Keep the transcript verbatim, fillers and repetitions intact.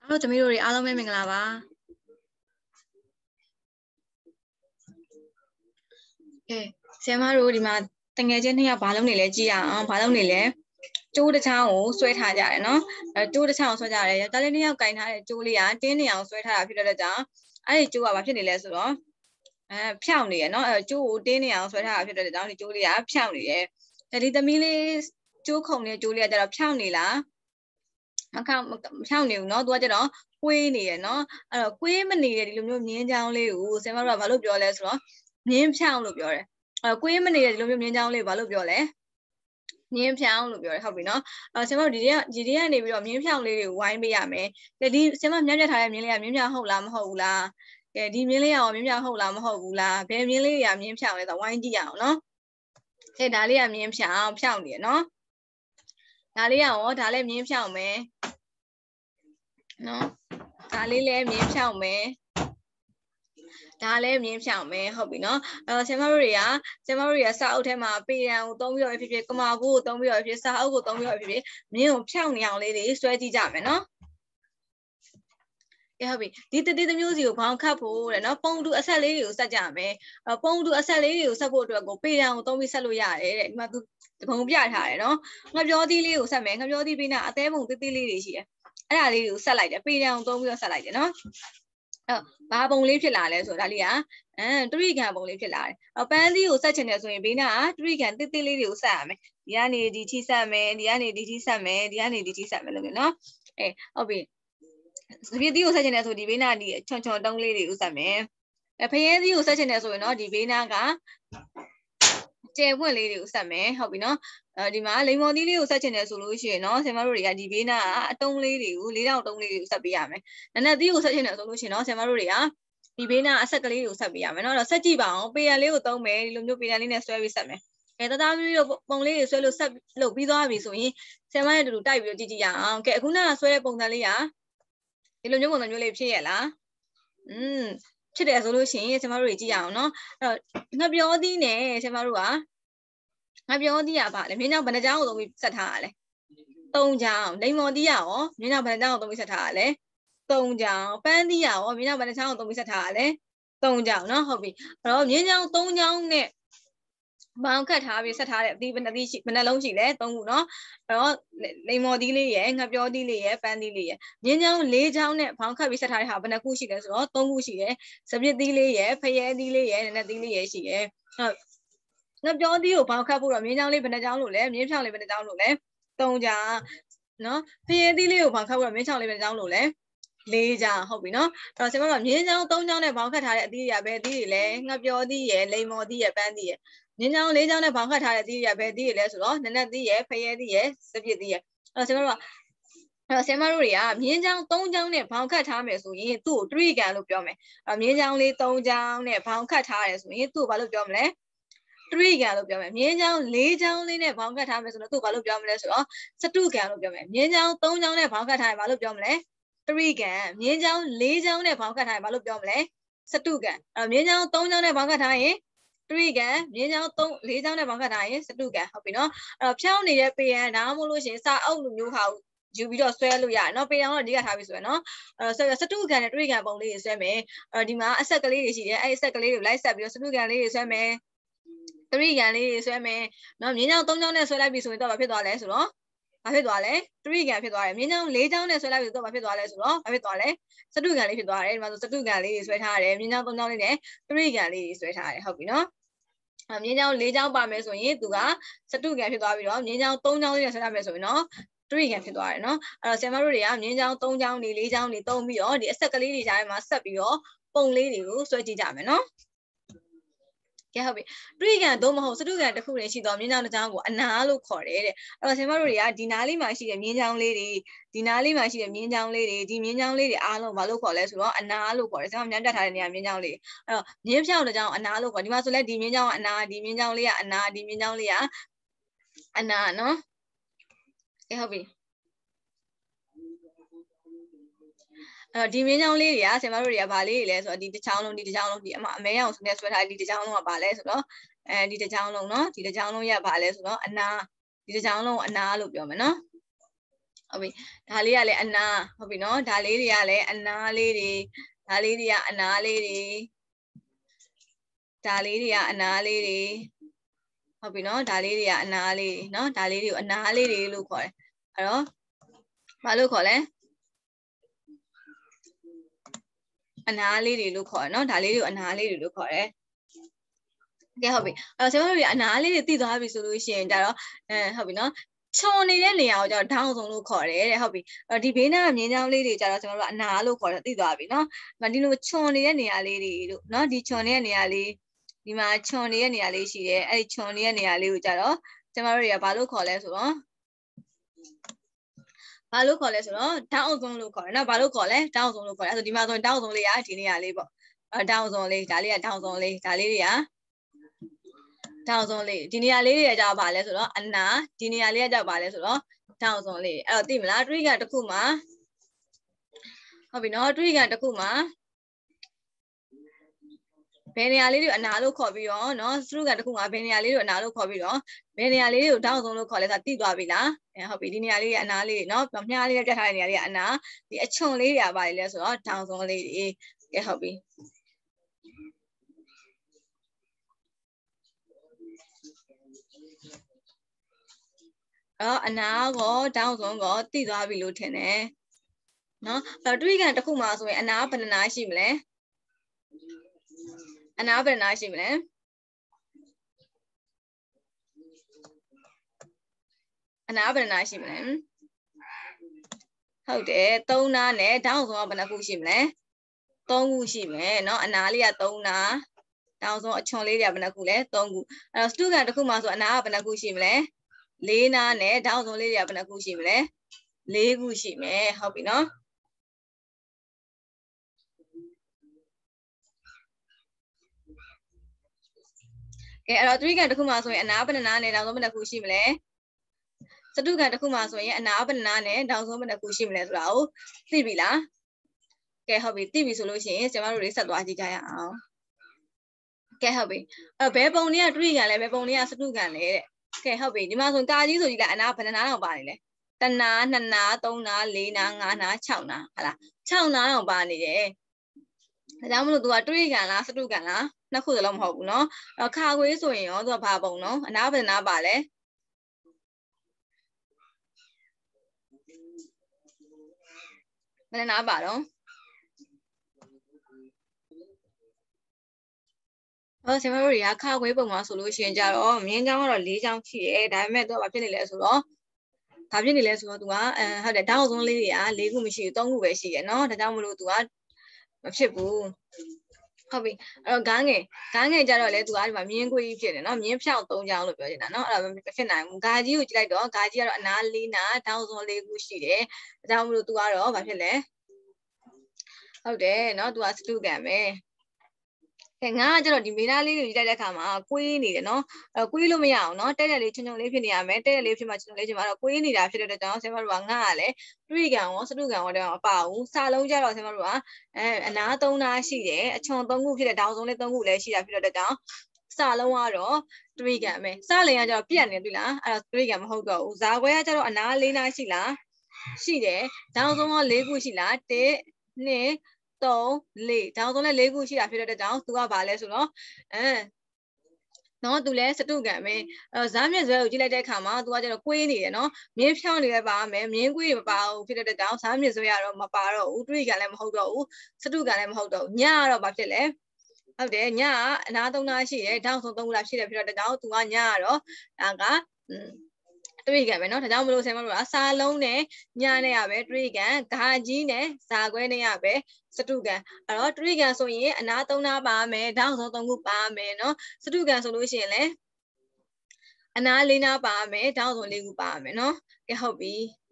အားသမီးတို့တွေအားလုံးပဲမင်္ဂလာပါကဲဆရာမတို့ဒီမှာတငယ်ချင်းနှစ်ယောက်ဘာလုပ်နေလဲကြည့်ရအောင်ဘာလုပ်နေလဲကျိုးတစ်ချောင်းကိုဆွဲထားကြတယ်နော်အဲကျိုးတစ်ချောင်းကိုဆွဲကြတယ်ဒါလေးနှစ်ယောက်ကင်ထားတဲ့ကျိုးလေးကတင်းနေအောင်ဆွဲထားတာဖြစ်တဲ့ကြောင့်အဲ့ဒီကျိုးကဘာဖြစ်နေလဲဆိုတော့အဲဖြောင်းနေရနော်အဲကျိုးကိုတင်းနေအောင်ဆွဲထားတာဖြစ်တဲ့ကြောင့်ဒီကျိုးလေးကဖြောင်းနေတယ်ဒီသမီးလေးကျိုးခုံနေတဲ့ကျိုးလေးကကျတော့ဖြောင်းနေလားမခောက်မဖြောင်းနေဘူးเนาะသူကကျတော့ကွေးနေရယ်เนาะအဲ့တော့ကွေးမနေရဒီလိုမျိုးမြင်းချောင်းလေးကိုဆရာမတို့ကဘာလို့ပြောလဲဆိုတော့မြင်းဖြောင်းလို့ပြောတယ်အဲ့ကွေးမနေရဒီလိုမျိုးမြင်းချောင်းလေးဘာလို့ပြောလဲမြင်းဖြောင်းလို့ပြောတယ်ဟုတ်ပြီเนาะအဲ့ဆရာမတို့ဒီတွေကဒီတွေကနေပြီးတော့မြင်းဖြောင်းလေးတွေကိုဝိုင်းပေးရမယ်ဒီဆရာမမြတ်ပြထားတဲ့မြင်းလေးကမြင်းဖြောင်းဟုတ်လားမဟုတ်ဘူးလားကဲဒီမြင်းလေးကရောမြင်းဖြောင်းဟုတ်လားမဟုတ်ဘူးလားဘယ်မြင်းလေးကမြင်းဖြောင်းလဲဆိုတော့ဝိုင်းကြည့်ရအောင်เนาะကဲဒါလေးကမြင်းဖြောင်းဖြောင်းနေရเนาะဒါလေးကရောဒါလည်းမြင်းဖြောင်းမယ်နော်ဒါလေးလည်းမြင်းဖြောင်းမယ်ဒါလည်းမြင်းဖြောင်းမယ်ဟုတ်ပြီနော်အဲဆရာမတို့တွေကဆရာမတို့တွေကစာအုပ်ထဲမှာပေရန်ကိုသုံးပြီးတော့ဖြစ်ဖြစ်ကမာဘူးကိုသုံးပြီးတော့ဖြစ်စာအုပ်ကိုသုံးပြီးတော့ဖြစ်ဖြစ်မြင်းကိုဖြောင်းနေအောင်လေးတွေဆွဲကြည့်ကြမယ်နော်ကဲဟုတ်ပြီဒီတတိတမျိုးစီကိုဘောင်းခတ်ဖို့တဲ့နော်ပုံတူအဆက်လေးတွေကိုဆက်ကြမယ်ပုံတူအဆက်လေးတွေကိုဆက်ဖို့အတွက်ကိုပေရန်ကိုသုံးပြီးဆက်လို့ရတယ်တဲ့ဒီမှာသူဘုံပြထားတယ်နော်ငှက်ပြောသီးလေးကိုဆက်မယ်ငှက်ပြောသီးပြီးနာအသေးပုံတိတိလေးတွေရှိတယ်အဲ့ဒါလေးကိုဆက်လိုက်တယ်ပေရန်ကိုသုံးပြီးတော့ဆက်လိုက်တယ်နော်အဲ့ဘာပုံလေးဖြစ်လာလဲဆိုတော့ဒါလေးကအဲတရိကန်ပုံလေးဖြစ်လာတယ်ပန်းသီးကိုဆက်ချင်တယ်ဆိုရင်ဘေးနာကတရိကန်တိတိလေးတွေကိုဆက်ရမယ်ဒီကနေဒီထိဆက်မယ်ဒီကနေဒီထိဆက်မယ်ဒီကနေဒီထိဆက်မယ်လို့နော်အဲဟုတ်ပြီစပီသီးကိုဆက်ချင်တယ်ဆိုဒီဘေးနာဒီချွန်ချွန်တုံးလေးတွေကိုဆက်မယ်အဲဖရဲသီးကိုဆက်ချင်တယ်ဆိုရင်တော့ဒီဘေးနာကကျဲပွင့်လေးတွေကိုဆက်မယ်ဟုတ်ပြီနော်အဲဒီမှာလိမ္မော်သီးလေးကိုဆက်ချင်တယ်ဆိုလို့ရှိရင်เนาะဆင်မတို့တွေကဒီဘေးနာကအတုံးလေးတွေကိုလေးတောင်တုံးလေးတွေကိုဆက်ပေးရမယ်နနက်သီးကိုဆက်ချင်တယ်ဆိုလို့ရှိရင်เนาะဆင်မတို့တွေကဒီဘေးနာအဆက်ကလေးတွေကိုဆက်ပေးရမယ်เนาะအဲ့တော့ဆက်ကြည့်ပါအောင်ပေရန်လေးကိုသုံးမယ်ဒီလိုမျိုးပေရန်လေးနဲ့ဆွဲပြီးဆက်မယ်အဲတသားမျိုးပုံလေးတွေဆွဲလို့ဆက်လုပ်ပြီးသွားပြီဆိုရင်ဆင်မရဲ့တူတူတိုက်ပြီးတော့ကြည့်ကြည့်ရအောင်ကဲအခုနကဆွဲတဲ့ပုံစံလေးကဒီလိုမျိုးပုံစံမျိုးလေးဖြစ်ရလားอืมဖြစ်တယ်ဆိုလို့ရှိရင်ဆင်မတို့တွေကြည့်ရအောင်เนาะအဲ့တော့ငှက်ပြောသီးနဲ့ဆင်မတို့ကငါပြောသီးရပါလေမြင်းကြောင်ဘယ်နှကြောင်ကိုသုံးပြီးဆက်ထားရလဲသုံးကြောင်လိမ္မော်သီးရရောမြင်းကြောင်ဘယ်နှကြောင်ကိုသုံးပြီးဆက်ထားရလဲသုံးကြောင်ပန်းသီးရရောမြင်းကြောင်ဘယ်နှကြောင်ကိုသုံးပြီးဆက်ထားရလဲသုံးကြောင်เนาะဟုတ်ပြီအဲ့တော့မြင်းကြောင်သုံးကြောင်နဲ့ဘောင်ခတ်ထားပြီးဆက်ထားတဲ့အသီးဘယ်နှသီးရှိဘယ်နှလုံးရှိလဲသုံးခုเนาะအဲ့တော့လိမ္မော်သီးလေးရယ်ငှက်ပြောသီးလေးရယ်ပန်းသီးလေးရယ်မြင်းကြောင်လေးကြောင်နဲ့ဘောင်ခတ်ပြီးဆက်ထားတဲ့ဟာဘယ်နှခုရှိလဲဆိုတော့သုံးခုရှိတယ်စပစ်သီးလေးရယ်ဖရဲသီးလေးရယ်နည်းနည်းသီးလေးရယ်ရှိတယ်ဟုတ်ငါပြောသီးကိုဘောင်ခတ်ဖို့တော့မြင်းချောင်းလေးဘယ်နှချောင်းလို့လဲမြင်းဖြောင်းလေးဘယ်နှချောင်းလို့လဲသုံးချောင်းနော်ဖရဲသီးလေးကိုဘောင်ခတ်ဖို့တော့မြင်းချောင်းလေးဘယ်နှချောင်းလို့လဲလေးချောင်းဟုတ်ပြီနော်အဲ့တော့ဆင်မကမြင်းချောင်းသုံးချောင်းနဲ့ဘောင်ခတ်ထားတဲ့အသီးတွေကဘယ်အသီးတွေလဲငါပြောသီးရယ်လိမ္မော်သီးရယ်ပန်းသီးရယ်မြင်းချောင်းလေးချောင်းနဲ့ဘောင်ခတ်ထားတဲ့အသီးတွေကဘယ်အသီးတွေလဲဆိုတော့နနက်သီးရယ်ဖရဲသီးရယ်စပစ်သီးရယ်အဲ့တော့ဆင်မကအဲ့တော့ဆင်မတို့တွေကမြင်းချောင်းသုံးချောင်းနဲ့ဘောင်ခတ်ထားမယ်ဆိုရင်သူ့ကိုတရိကန်လို့ပြောမယ်အဲ့မြင်းချောင်းလေးသုံးချောင်းနဲ့ဘောင်ခတ်ထားတယ်ဆိုရင်သူ့ကိုဘာလို့ပြောမလဲတရိကန်လို့ပြောမယ်မြင်းချောင်းလေးချောင်းလေးနဲ့ဘောင်ကတ်ထားမယ်ဆိုတော့သူ့ဘာလို့ပြောမလဲဆိုတော့စတုကန်လို့ပြောမယ်မြင်းချောင်းသုံးချောင်းနဲ့ဘောင်ကတ်ထားရင်ဘာလို့ပြောမလဲတရိကန်မြင်းချောင်းလေးချောင်းနဲ့ဘောင်ကတ်ထားရင်ဘာလို့ပြောမလဲစတုကန်အဲ့မြင်းချောင်းသုံးချောင်းနဲ့ဘောင်ကတ်ထားရင်တရိကန်မြင်းချောင်းသုံးလေးချောင်းနဲ့ဘောင်ကတ်ထားရင်စတုကန်ဟုတ်ပြီနော်အဲ့တော့ဖြောင်းနေတဲ့ပေရန်ဒါမှမဟုတ်လို့ရှိရင်စာအုပ်လိုမျိုးဟာယူပြီးတော့ဆွဲလို့ရတယ်နော်ပေရန်တော့အဓိကထားပြီးဆွဲနော်အဲ့စတုကန်နဲ့တရိကန်ပုံလေးတွေဆွဲမယ်အဲ့ဒီမှာအဆက်ကလေးတွေရှိတယ်အဲ့အဆက်ကလေးတွေလိုက်ဆက်ပြီးတော့စတုကန်လေးတွေဆွဲမယ်တရိကန်လေးဆွဲမယ်နော်မြင်းချောင်းသုံးချောင်းနဲ့ဆွဲလိုက်ပြီဆိုရင်တော့ဘာဖြစ်သွားလဲဆိုတော့ဘာဖြစ်သွားလဲတရိကန်ဖြစ်သွားတယ်မြင်းချောင်းလေးချောင်းနဲ့ဆွဲလိုက်ပြီဆိုတော့ဘာဖြစ်သွားလဲဆိုတော့ဘာဖြစ်သွားလဲစတုကန်လေးဖြစ်သွားတယ်ဒီမှာဆိုစတုကန်လေးဆွဲထားရတယ်မြင်းချောင်းသုံးချောင်းလေးနဲ့တရိကန်လေးဆွဲထားရတယ်ဟုတ်ပြီနော်အမြင်းချောင်းလေးချောင်းပါမယ်ဆိုရင်သူကစတုကန်ဖြစ်သွားပြီးတော့မြင်းချောင်းသုံးချောင်းလေးနဲ့ဆွဲထားမယ်ဆိုရင်တော့တရိကန်ဖြစ်သွားတယ်နော်အဲ့တော့ဆရာမတို့တွေကမြင်းချောင်းသုံးချောင်းနေလေးချောင်းနေသုံးပြီးတော့ဒီအဆက်ကလေးတွေကြားထဲမှာဆက်ပြီးတော့ပုံလေးတွေကိုဆွဲကြည့်ကြမယ်နော်ကဲဟုတ်ပြီတရိကန်သို့မဟုတ်စတုကန်တစ်ခုနဲ့ရှိတော့မြင်းချောင်းတစ်ချောင်းကိုအနာလို့ခေါ်တယ်တဲ့အဲ့တော့ဆင်မတို့တွေကဒီနားလေးမှာရှိတဲ့မြင်းချောင်းလေးတွေဒီနားလေးမှာရှိတဲ့မြင်းချောင်းလေးတွေဒီမြင်းချောင်းလေးတွေအားလုံးဘာလို့ခေါ်လဲဆိုတော့အနာလို့ခေါ်တယ်ဆင်မမြန်းတက်ထားတဲ့နေရာမြင်းချောင်းလေးအဲ့တော့မြင်းဖြောင်းတစ်ချောင်းအနာလို့ခေါ်ဒီမှာဆိုလဲဒီမြင်းချောင်းကအနာဒီမြင်းချောင်းလေးကအနာဒီမြင်းချောင်းလေးကအနာနော်ကဲဟုတ်ပြီအဲ့တော့ဒီမင်းချောင်းလေးတွေကဆင်မတို့တွေကဗာလေးတွေလဲဆိုတော့ဒီတစ်ချောင်းလုံးဒီတစ်ချောင်းလုံးဒီအမအမဲအောင်ဆိုနေဆွဲထားဒီတစ်ချောင်းလုံးကဗာလဲဆိုတော့အဲဒီတစ်ချောင်းလုံးเนาะဒီတစ်ချောင်းလုံးရဗာလဲဆိုတော့အနာဒီတစ်ချောင်းလုံးအနာလို့ပြောမယ်เนาะဟုတ်ပြီဒါလေးကလည်းအနာဟုတ်ပြီနော်ဒါလေးတွေကလည်းအနာလေးတွေဒါလေးတွေကအနာလေးတွေဒါလေးတွေကအနာလေးတွေဟုတ်ပြီနော်ဒါလေးတွေကအနာလေးတွေနော်ဒါလေးတွေကိုအနာလေးတွေလို့ခေါ်တယ်အဲ့တော့ဘာလို့ခေါ်လဲအနာလေးတွေလို့ခေါ်တယ်နော်ဒါလေးတွေကိုအနာလေးတွေလို့ခေါ်တယ်ကဲဟုတ်ပြီအဲ့တော့ဆရာမတို့အနာလေးတွေသိသွားပြီဆိုလို့ရှိရင်ကြတော့အဲဟုတ်ပြီနော်ချွန်နေတဲ့နေရာကိုကျတော့ဒေါင်းဆုံးလို့ခေါ်တယ်တဲ့ဟုတ်ပြီအဲ့ဒီဘေးနားမြင်းချောင်းလေးတွေကျတော့ကျွန်တော်တို့အနာလို့ခေါ်တယ်သိသွားပြီနော်ဒီလိုချွန်နေတဲ့နေရာလေးတွေလို့နော်ဒီချွန်နေတဲ့နေရာလေးဒီမှာချွန်နေတဲ့နေရာလေးရှိတယ်အဲ့ဒီချွန်နေတဲ့နေရာလေးကိုကျတော့ကျွန်တော်တို့တွေကဘာလို့ခေါ်လဲဆိုတော့ဘာလို့ခေါ်လဲဆိုတော့ဒေါင်းဆုံးလို့ခေါ်တယ်နော်ဘာလို့ခေါ်လဲဒေါင်းဆုံးလို့ခေါ်တယ်အဲ့ဆိုဒီမှာဆိုရင်ဒေါင်းဆုံးလေးကဒီနေရာလေးပေါ့အဲဒေါင်းဆုံးလေးဒါလေးကဒေါင်းဆုံးလေးဒါလေးတွေကဒေါင်းဆုံးလေးဒီနေရာလေးတွေကကြောက်ပါလဲဆိုတော့အနာဒီနေရာလေးကကြောက်ပါလဲဆိုတော့ဒေါင်းဆုံးလေးအဲ့တော့သိမလားတွေးကန်တစ်ခုမှာဟုတ်ပြီနော်တွေးကန်တစ်ခုမှာဘယ်နေရာလေးတွေကိုအနာလို့ခေါ်ပြီးတော့နော်စရုကန်တစ်ခုမှာဘယ်နေရာလေးတွေကိုအနာလို့ခေါ်ပြီးတော့ဘယ်နေရာလေးတွေကိုဒေါင်းဆုံးလို့ခေါ်လဲဆိုတာသိသွားပြီလားအဲဟုတ်ပြီဒီနေရာလေးကအနာလေးနော်မြားလေးပြတ်ထားတဲ့နေရာလေးကအနာဒီအချွန်လေးတွေကပါလေလဲဆိုတော့ဒေါင်းဆုံးလေးတွေကဲဟုတ်ပြီအော်အနာကောဒေါင်းဆုံးကောသိသွားပြီလို့ထင်တယ်နော်အဲ့တွေးကန်တစ်ခုမှာဆိုရင်အနာဘယ်နှနာရှိမလဲအနာဘယ်နှနာရှိမလဲအနာဘယ်နှနာရှိမလဲဟုတ်တယ်သုံးနာနဲ့ဒေါင်းဆုံးကဘယ်နှခုရှိမလဲသုံးခုရှိမယ်เนาะအနာလေးကသုံးနာဒေါင်းဆုံးအချွန်လေးတွေကဘယ်နှခုလဲသုံးခုအဲ့တော့စတုကန်တစ်ခုမှာဆိုအနာကဘယ်နှခုရှိမလဲလေးနာနဲ့ဒေါင်းဆုံးလေးတွေကဘယ်နှခုရှိမလဲလေးခုရှိမယ်ဟုတ်ပြီเนาะကဲအဲ့တော့တွေးကန်တစ်ခုမှာဆိုရင်အနာဘယ်နှနာနဲ့ဒေါင်းဆုံးဘယ်နှခုရှိမလဲစတုကန်တစ်ခုမှာဆိုရင်အနာဘယ်နှနာနဲ့ဒေါင်းဆုံးဘယ်နှခုရှိမလဲဆိုတာကိုသိပြီလားကဲဟုတ်ပြီသိပြီဆိုလို့ရှိရင်ကျွန်တော်တို့တွေဆက်သွားကြည့်ကြရအောင်ကဲဟုတ်ပြီအဲ့ဘယ်ပုံလေးကတွေးကန်လဲဘယ်ပုံလေးကစတုကန်လဲတဲ့ကဲဟုတ်ပြီဒီမှာဆိုကာကြီးဆိုကြည့်လိုက်အနာဘယ်နှနာတော့ပါနေလဲတနာနှစ်နာသုံးနာလေးနာငါးနာခြောက်နာဟုတ်လားခြောက်နာတော့ပါနေတယ်ဒါကြောင့်မလို့ तू ကတွေးကန်လားစတုကန်လားနှစ်ခုစလုံးမဟုတ်ဘူးเนาะအဲ့ခါခွေးဆိုရင်ရော तू ကဘာပုံနော်အနာဘယ်နှနာပါလဲဘယ်နှနာပါတော့အော်ဆရာမတို့တွေကခါခွေးပုံမှာဆိုလို့ရှိရင်ကြတော့မြင်းချောင်းကတော့၄ချောင်းရှိတယ်ဒါပေမဲ့ तू ကဘာဖြစ်နေလဲဆိုတော့ဘာဖြစ်နေလဲဆိုတော့ तू ကအဲဟုတ်တယ်ဒေါင်းဆုံးလေးတွေက၄ခုမရှိဘူး၃ခုပဲရှိတယ်เนาะဒါကြောင့်မလို့ तू ကမဖြစ်ဘူးဟုတ်ပြီအဲ့တော့ဂန်းငယ်ဂန်းငယ်ကြတော့လေ तू ကဒီမှာမြင်းခွေးကြီးဖြစ်တယ်เนาะမြင်းဖြောင်း၃ချောင်းလို့ပြောနေတာเนาะအဲ့ဒါမဖြစ်နိုင်ဘူးဂါကြီးကိုကြည့်လိုက်တော့ဂါကြီးကတော့အနာ၄နာဒေါင်းဆုံး၄ခုရှိတယ်ဒါကြောင့်မလို့ तू ကတော့ဘာဖြစ်လဲဟုတ်တယ်เนาะ तू ကစတုကန်ပဲကဲငါကကျတော့ဒီမေနာလေးကိုယူလိုက်တဲ့အခါမှာကွေးနေတယ်နော်အဲကွေးလို့မရအောင်နော်တဲ့တဲ့လေးချုံချုံလေးဖြစ်နေရမယ်တဲ့တဲ့လေးဖြစ်မှချုံချုံလေးဖြစ်မှတော့ကွေးနေတာဖြစ်တဲ့ကြောင့်ဆရာမတို့ကငါကလည်းတွေးကန်ရောစတုကန်ရောတော့မပါဘူးစာလုံးကြတော့ဆရာမတို့ကအဲအနာသုံးနာရှိတယ်အချွန်သုံးခုဖြစ်တဲ့ဒေါင်းဆုံးလေးသုံးခုလည်းရှိတာဖြစ်တဲ့ကြောင့်စာလုံးကတော့တွေးကန်မယ်စလင်ကကျတော့ပြတ်နေပြီလားအဲ့တော့တွေးကန်မဟုတ်တော့ဘူးဇာခွဲကကျတော့အနာလေးနာရှိလားရှိတယ်ဒေါင်းဆုံးက၄ခုရှိလား၁ ၂သုံးလေးဒေါင်းဆုံးလည်း၄ခုရှိတာဖြစ်တဲ့ကြောင့် तू ကဘာလဲဆိုတော့အဲနော် तू လည်းစတုကန်ပဲအဲဇာမြင့်ဇွဲကိုကြည့်လိုက်တဲ့အခါမှာ तू ကကျတော့ကွေးနေတယ်နော်မြင်းဖြောင်းနေလည်းပါမယ်မြင်းကွေးမပါဘူးဖြစ်တဲ့ကြောင့်ဇာမြင့်ဇွဲကတော့မပါတော့ဘူးတွေးကန်လည်းမဟုတ်တော့ဘူးစတုကန်လည်းမဟုတ်တော့ဘူးညကတော့ဘာဖြစ်လဲဟုတ်တယ်ညကအနာသုံးနာရှိတယ်ဒေါင်းဆုံးသုံးခုလားရှိတယ်ဖြစ်တဲ့ကြောင့် तू ကညကတော့ဒါကอืมတွေးကန်ပဲเนาะဒါကြောင့်မလို့ဆရာမတို့ကစာလုံးနဲ့ညနဲ့ရပဲတွေးကန်ဂါကြီးနဲ့ဇာခွဲနဲ့ရပဲစတုကန်အဲ့တော့တွေးကန်ဆိုရင်အနာသုံးနာပါမယ်ဒေါင်းဆုံးသုံးခုပါမယ်เนาะစတုကန်ဆိုလို့ရှိရင်လည်းအနာလေးနာပါမယ်ဒေါင်းဆုံးလေးခုပါမယ်เนาะကဲဟုတ်ပြီ